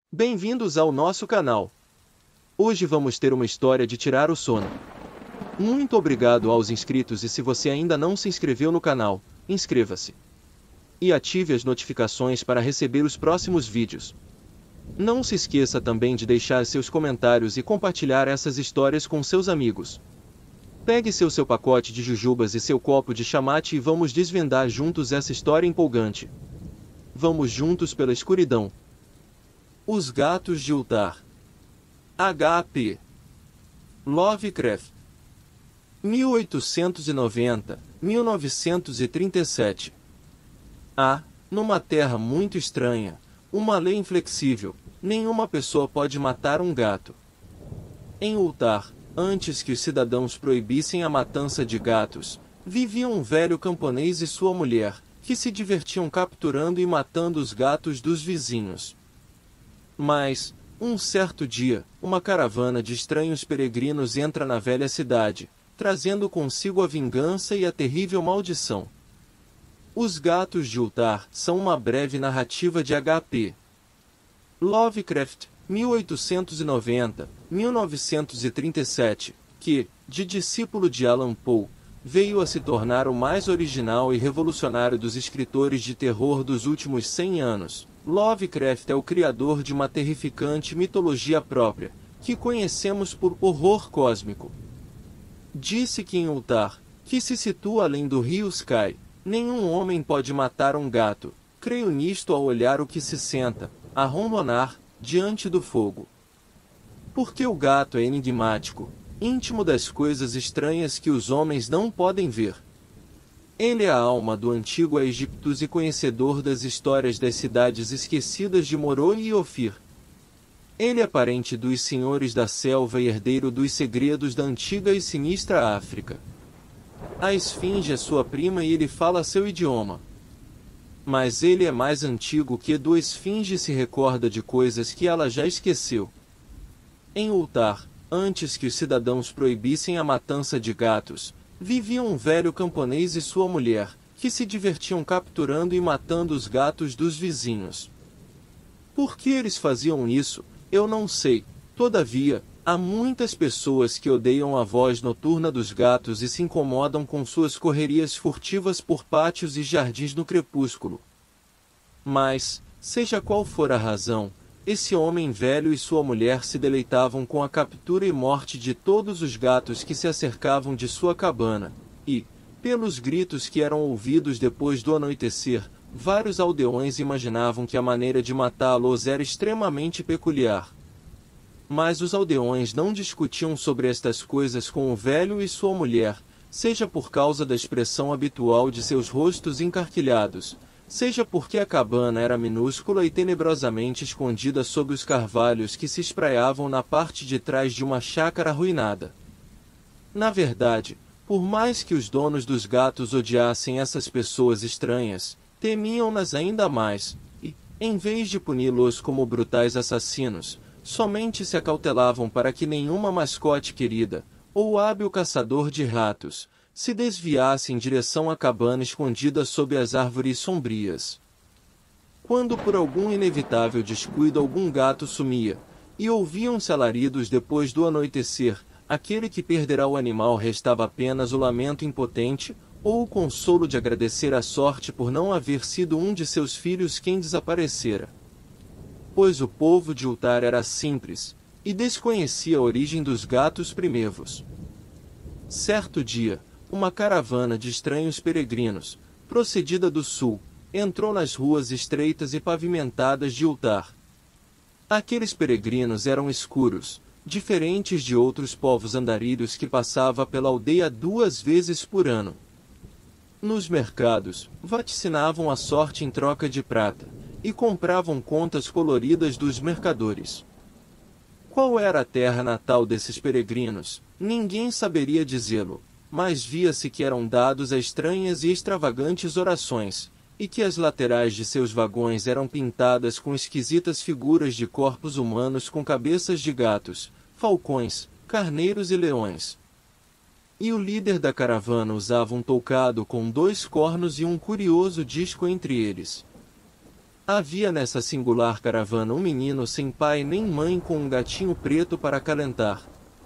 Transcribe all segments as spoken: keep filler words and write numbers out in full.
Bem-vindos ao nosso canal. Hoje vamos ter uma história de tirar o sono. Muito obrigado aos inscritos e se você ainda não se inscreveu no canal, inscreva-se. E ative as notificações para receber os próximos vídeos. Não se esqueça também de deixar seus comentários e compartilhar essas histórias com seus amigos. Pegue seu seu pacote de jujubas e seu copo de chamate e vamos desvendar juntos essa história empolgante. Vamos juntos pela escuridão. Os Gatos de Uttar. H P Lovecraft. mil oitocentos e noventa, mil novecentos e trinta e sete. Há, numa terra muito estranha, uma lei inflexível: nenhuma pessoa pode matar um gato. Em Uttar, antes que os cidadãos proibissem a matança de gatos, vivia um velho camponês e sua mulher, que se divertiam capturando e matando os gatos dos vizinhos. Mas, um certo dia, uma caravana de estranhos peregrinos entra na velha cidade, trazendo consigo a vingança e a terrível maldição. Os Gatos de Uttar são uma breve narrativa de H P Lovecraft, mil oitocentos e noventa, mil novecentos e trinta e sete, que, de discípulo de Alan Poe, veio a se tornar o mais original e revolucionário dos escritores de terror dos últimos cem anos. Lovecraft é o criador de uma terrificante mitologia própria, que conhecemos por horror cósmico. Disse que em Uttar, que se situa além do rio Sky, nenhum homem pode matar um gato. Creio nisto ao olhar o que se senta, a ronronar, diante do fogo. Porque o gato é enigmático, íntimo das coisas estranhas que os homens não podem ver. Ele é a alma do antigo Egito e conhecedor das histórias das cidades esquecidas de Moroi e Ofir. Ele é parente dos senhores da selva e herdeiro dos segredos da antiga e sinistra África. A esfinge é sua prima e ele fala seu idioma. Mas ele é mais antigo que do esfinge se recorda de coisas que ela já esqueceu. Em Uttar, antes que os cidadãos proibissem a matança de gatos, vivia um velho camponês e sua mulher, que se divertiam capturando e matando os gatos dos vizinhos. Por que eles faziam isso, eu não sei. Todavia, há muitas pessoas que odeiam a voz noturna dos gatos e se incomodam com suas correrias furtivas por pátios e jardins no crepúsculo. Mas, seja qual for a razão, esse homem velho e sua mulher se deleitavam com a captura e morte de todos os gatos que se acercavam de sua cabana, e, pelos gritos que eram ouvidos depois do anoitecer, vários aldeões imaginavam que a maneira de matá-los era extremamente peculiar. Mas os aldeões não discutiam sobre estas coisas com o velho e sua mulher, seja por causa da expressão habitual de seus rostos encarquilhados, seja porque a cabana era minúscula e tenebrosamente escondida sob os carvalhos que se espraiavam na parte de trás de uma chácara arruinada. Na verdade, por mais que os donos dos gatos odiassem essas pessoas estranhas, temiam-nas ainda mais, e, em vez de puni-los como brutais assassinos, somente se acautelavam para que nenhuma mascote querida, ou hábil caçador de ratos, se desviasse em direção à cabana escondida sob as árvores sombrias. Quando por algum inevitável descuido algum gato sumia, e ouviam-se alaridos depois do anoitecer, aquele que perderá o animal restava apenas o lamento impotente, ou o consolo de agradecer à sorte por não haver sido um de seus filhos quem desaparecera. Pois o povo de Uttar era simples, e desconhecia a origem dos gatos primevos. Certo dia, uma caravana de estranhos peregrinos, procedida do sul, entrou nas ruas estreitas e pavimentadas de Uttar. Aqueles peregrinos eram escuros, diferentes de outros povos andarilhos que passava pela aldeia duas vezes por ano. Nos mercados, vaticinavam a sorte em troca de prata, e compravam contas coloridas dos mercadores. Qual era a terra natal desses peregrinos, ninguém saberia dizê-lo, mas via-se que eram dados a estranhas e extravagantes orações, e que as laterais de seus vagões eram pintadas com esquisitas figuras de corpos humanos com cabeças de gatos, falcões, carneiros e leões. E o líder da caravana usava um toucado com dois cornos e um curioso disco entre eles. Havia nessa singular caravana um menino sem pai nem mãe com um gatinho preto para acalentar.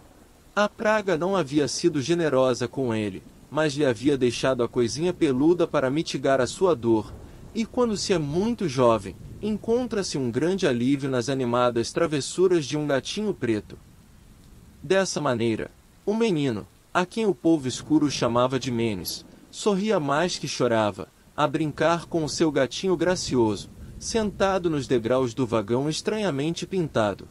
A praga não havia sido generosa com ele, mas lhe havia deixado a coisinha peluda para mitigar a sua dor, e quando se é muito jovem, encontra-se um grande alívio nas animadas travessuras de um gatinho preto. Dessa maneira, o menino, a quem o povo escuro chamava de Menes, sorria mais que chorava, a brincar com o seu gatinho gracioso, sentado nos degraus do vagão estranhamente pintado.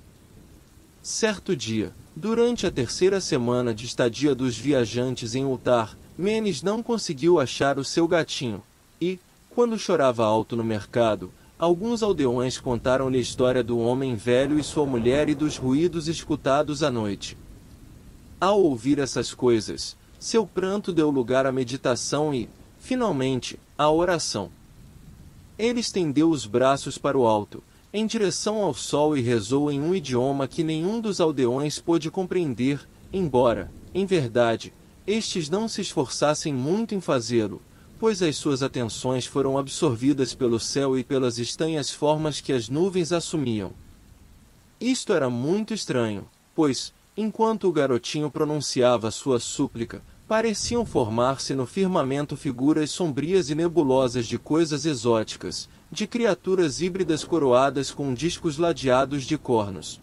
Certo dia, durante a terceira semana de estadia dos viajantes em Ultar, Menes não conseguiu achar o seu gatinho, e, quando chorava alto no mercado, alguns aldeões contaram-lhe a história do homem velho e sua mulher e dos ruídos escutados à noite. Ao ouvir essas coisas, seu pranto deu lugar à meditação e, finalmente, à oração. Ele estendeu os braços para o alto, em direção ao sol, e rezou em um idioma que nenhum dos aldeões pôde compreender, embora, em verdade, estes não se esforçassem muito em fazê-lo, pois as suas atenções foram absorvidas pelo céu e pelas estranhas formas que as nuvens assumiam. Isto era muito estranho, pois, enquanto o garotinho pronunciava sua súplica, pareciam formar-se no firmamento figuras sombrias e nebulosas de coisas exóticas, de criaturas híbridas coroadas com discos ladeados de cornos.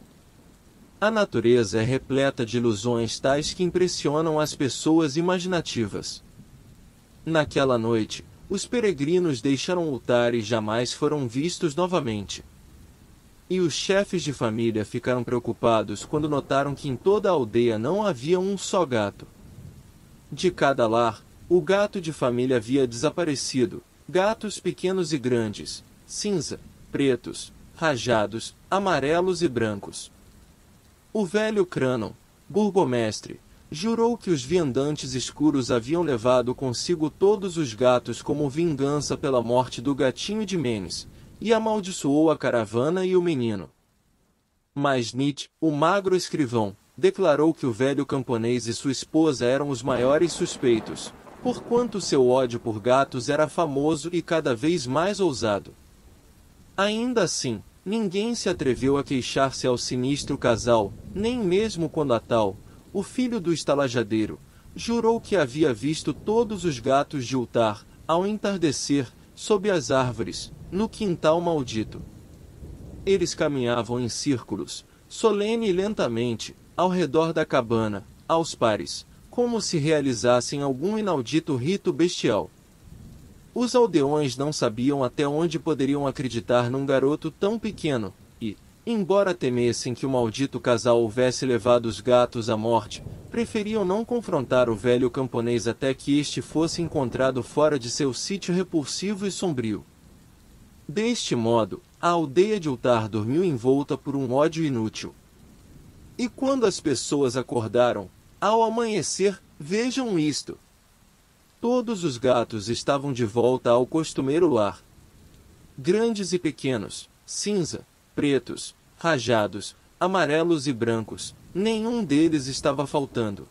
A natureza é repleta de ilusões tais que impressionam as pessoas imaginativas. Naquela noite, os peregrinos deixaram o altar e jamais foram vistos novamente. E os chefes de família ficaram preocupados quando notaram que em toda a aldeia não havia um só gato. De cada lar, o gato de família havia desaparecido, gatos pequenos e grandes, cinza, pretos, rajados, amarelos e brancos. O velho Cranon, burgomestre, jurou que os viandantes escuros haviam levado consigo todos os gatos como vingança pela morte do gatinho de Menes, e amaldiçoou a caravana e o menino. Mas Nietzsche, o magro escrivão, declarou que o velho camponês e sua esposa eram os maiores suspeitos, porquanto seu ódio por gatos era famoso e cada vez mais ousado. Ainda assim, ninguém se atreveu a queixar-se ao sinistro casal, nem mesmo quando a tal, o filho do estalajadeiro, jurou que havia visto todos os gatos de Ultar, ao entardecer, sob as árvores, no quintal maldito. Eles caminhavam em círculos, solene e lentamente, ao redor da cabana, aos pares, como se realizassem algum inaudito rito bestial. Os aldeões não sabiam até onde poderiam acreditar num garoto tão pequeno, e, embora temessem que o maldito casal houvesse levado os gatos à morte, preferiam não confrontar o velho camponês até que este fosse encontrado fora de seu sítio repulsivo e sombrio. Deste modo, a aldeia de Ultar dormiu envolta por um ódio inútil. E quando as pessoas acordaram, ao amanhecer, vejam isto. Todos os gatos estavam de volta ao costumeiro lar. Grandes e pequenos, cinza, pretos, rajados, amarelos e brancos, nenhum deles estava faltando.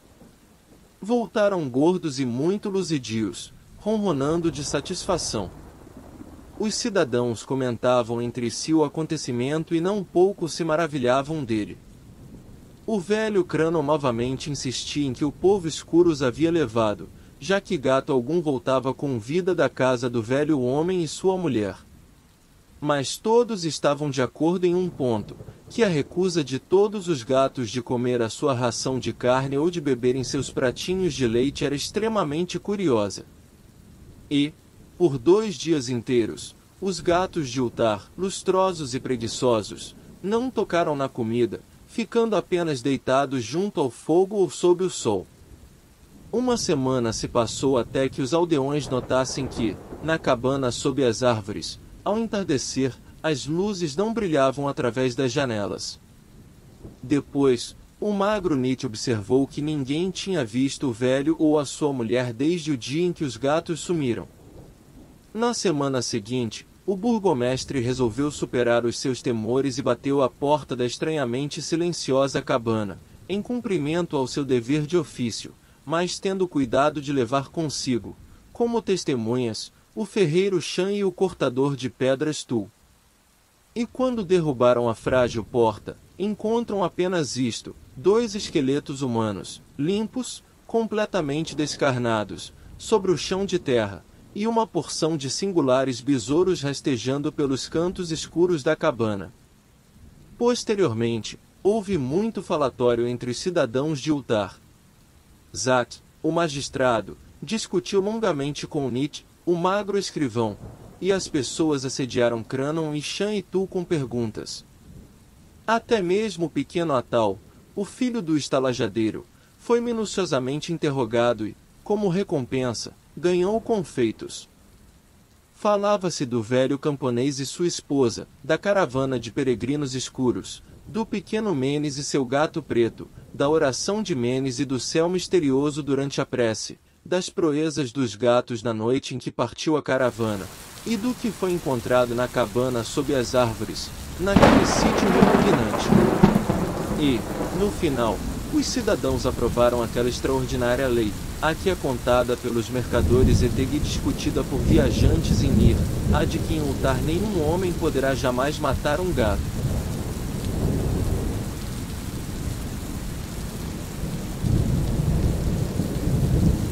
Voltaram gordos e muito luzidios, ronronando de satisfação. Os cidadãos comentavam entre si o acontecimento e não pouco se maravilhavam dele. O velho Cranon novamente insistia em que o povo escuro os havia levado, já que gato algum voltava com vida da casa do velho homem e sua mulher. Mas todos estavam de acordo em um ponto, que a recusa de todos os gatos de comer a sua ração de carne ou de beber em seus pratinhos de leite era extremamente curiosa. E, por dois dias inteiros, os gatos de Ultar, lustrosos e preguiçosos, não tocaram na comida, ficando apenas deitados junto ao fogo ou sob o sol. Uma semana se passou até que os aldeões notassem que, na cabana sob as árvores, ao entardecer, as luzes não brilhavam através das janelas. Depois, o magro Nietzsche observou que ninguém tinha visto o velho ou a sua mulher desde o dia em que os gatos sumiram. Na semana seguinte, o burgomestre resolveu superar os seus temores e bateu à porta da estranhamente silenciosa cabana, em cumprimento ao seu dever de ofício, mas tendo cuidado de levar consigo, como testemunhas, o ferreiro Chan e o cortador de pedras Tu. E quando derrubaram a frágil porta, encontram apenas isto: dois esqueletos humanos, limpos, completamente descarnados, sobre o chão de terra, e uma porção de singulares besouros rastejando pelos cantos escuros da cabana. Posteriormente, houve muito falatório entre os cidadãos de Ultar. Zat, o magistrado, discutiu longamente com Nit, o magro escrivão, e as pessoas assediaram Cranon e Shan e Tu com perguntas. Até mesmo o pequeno Atal, o filho do estalajadeiro, foi minuciosamente interrogado e, como recompensa, ganhou confeitos. Falava-se do velho camponês e sua esposa, da caravana de peregrinos escuros, do pequeno Menes e seu gato preto, da oração de Menes e do céu misterioso durante a prece, das proezas dos gatos na noite em que partiu a caravana, e do que foi encontrado na cabana sob as árvores, naquele sítio repugnante. E, no final, os cidadãos aprovaram aquela extraordinária lei, aqui é contada pelos mercadores e teg discutida por viajantes em Nir, a de que em Ultar nenhum homem poderá jamais matar um gato.